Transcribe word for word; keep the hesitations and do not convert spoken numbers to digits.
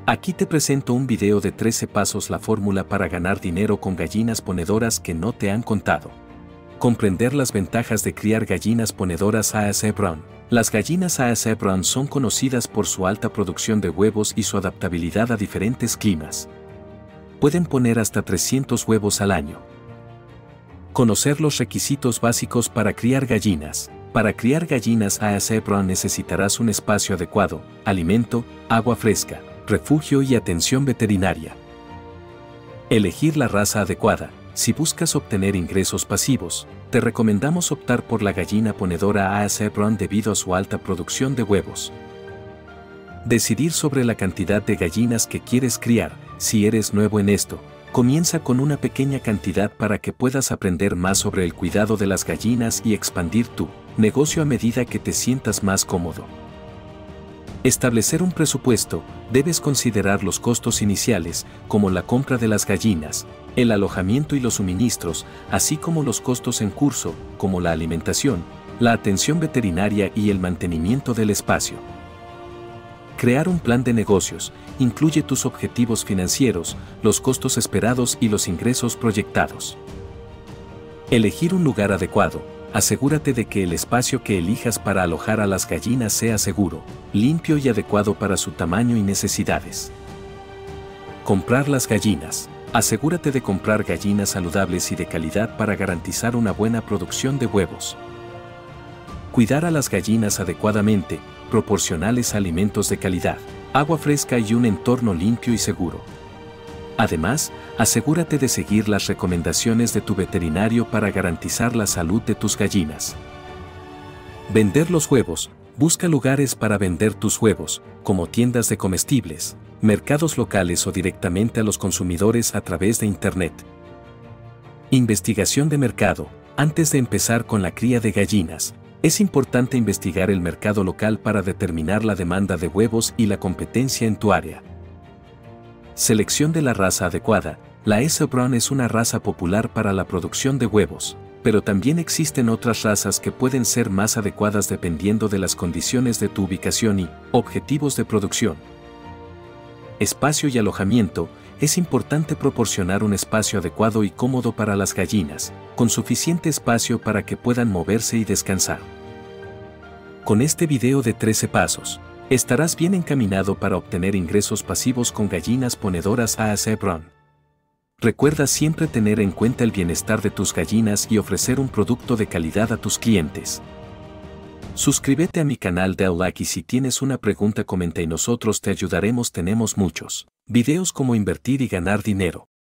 Aquí te presento un video de trece pasos, la fórmula para ganar dinero con gallinas ponedoras que no te han contado. Comprender las ventajas de criar gallinas ponedoras A S Brown. Las gallinas A S Brown son conocidas por su alta producción de huevos y su adaptabilidad a diferentes climas. Pueden poner hasta trescientos huevos al año. Conocer los requisitos básicos para criar gallinas. Para criar gallinas A S Brown necesitarás un espacio adecuado, alimento, agua fresca, refugio y atención veterinaria. Elegir la raza adecuada. Si buscas obtener ingresos pasivos, te recomendamos optar por la gallina ponedora A S Brown debido a su alta producción de huevos. Decidir sobre la cantidad de gallinas que quieres criar. Si eres nuevo en esto, comienza con una pequeña cantidad para que puedas aprender más sobre el cuidado de las gallinas y expandir tu negocio a medida que te sientas más cómodo. Establecer un presupuesto. Debes considerar los costos iniciales, como la compra de las gallinas, el alojamiento y los suministros, así como los costos en curso, como la alimentación, la atención veterinaria y el mantenimiento del espacio. Crear un plan de negocios. Incluye tus objetivos financieros, los costos esperados y los ingresos proyectados. Elegir un lugar adecuado. Asegúrate de que el espacio que elijas para alojar a las gallinas sea seguro, limpio y adecuado para su tamaño y necesidades. Comprar las gallinas. Asegúrate de comprar gallinas saludables y de calidad para garantizar una buena producción de huevos. Cuidar a las gallinas adecuadamente, proporcionarles alimentos de calidad, agua fresca y un entorno limpio y seguro. Además, asegúrate de seguir las recomendaciones de tu veterinario para garantizar la salud de tus gallinas. Vender los huevos. Busca lugares para vender tus huevos, como tiendas de comestibles, mercados locales o directamente a los consumidores a través de Internet. Investigación de mercado. Antes de empezar con la cría de gallinas, es importante investigar el mercado local para determinar la demanda de huevos y la competencia en tu área. Selección de la raza adecuada. La A S Brown es una raza popular para la producción de huevos, pero también existen otras razas que pueden ser más adecuadas dependiendo de las condiciones de tu ubicación y objetivos de producción. Espacio y alojamiento. Es importante proporcionar un espacio adecuado y cómodo para las gallinas, con suficiente espacio para que puedan moverse y descansar. Con este video de trece pasos, estarás bien encaminado para obtener ingresos pasivos con gallinas ponedoras A S Brown. Recuerda siempre tener en cuenta el bienestar de tus gallinas y ofrecer un producto de calidad a tus clientes. Suscríbete a mi canal, da like y si tienes una pregunta comenta y nosotros te ayudaremos. Tenemos muchos videos como invertir y ganar dinero.